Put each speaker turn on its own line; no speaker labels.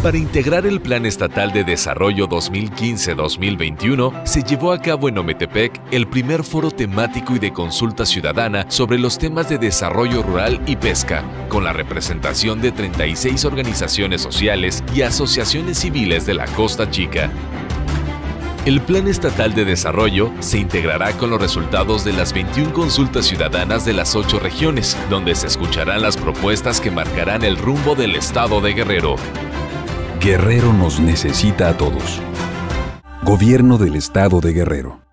Para integrar el Plan Estatal de Desarrollo 2015-2021, se llevó a cabo en Ometepec el primer foro temático y de consulta ciudadana sobre los temas de desarrollo rural y pesca, con la representación de 36 organizaciones sociales y asociaciones civiles de la Costa Chica. El Plan Estatal de Desarrollo se integrará con los resultados de las 21 consultas ciudadanas de las 8 regiones, donde se escucharán las propuestas que marcarán el rumbo del Estado de Guerrero.
Guerrero nos necesita a todos. Gobierno del Estado de Guerrero.